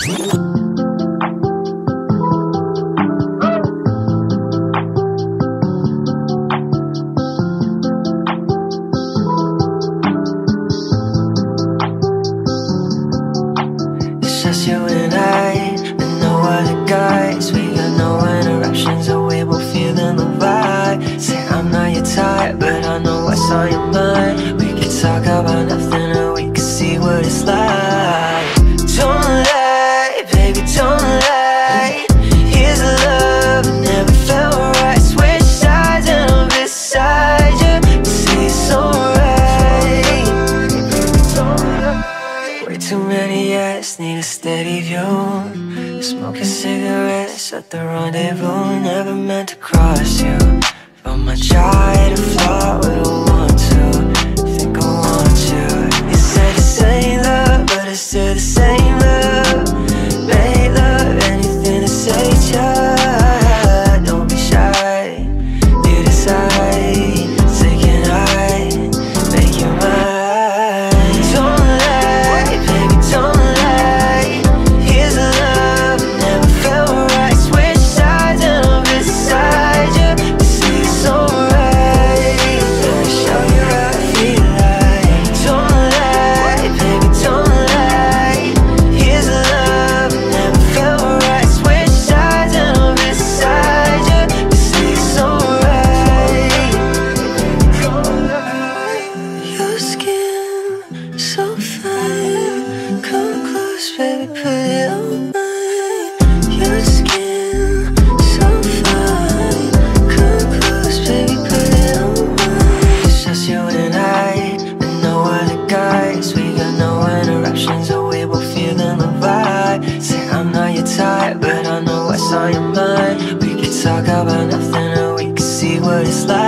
It's just you and no other guys. We got no interruptions, so we both feeling the vibe. Say I'm not your type, but I know what's on your mind. We could talk about nothing, or we could see what it's like. Don't lie, baby, don't lie. Here's a love that never felt right. Switch sides and I'm beside you. You say it's alright. Way too many yes, need a steady view. Smoking cigarettes at the rendezvous. Never meant to cross you, but my try to flirt with a want to. Think I want you. You said this ain't love, but it's still the same love. Make love, anything to say ya. Don't be shy, you decide. Say can I make you mine? Don't lie, baby, don't lie. Here's a love that never felt right. Switch sides and I'm beside you. You say it's alright. Let me show you how I feel like. Don't lie, baby, don't lie. Here's a love that never felt right. Switch sides and I'm beside you. You say it's alright. Your skin so fine. Come close, baby, put it on mine. Your skin so fine. Come close, baby, put it on mine. It's just you and no other guys. We got no interruptions, so we both feeling the vibe. Say I'm not your type, but I know what's on your mind. We could talk about nothing, or we could see what it's like.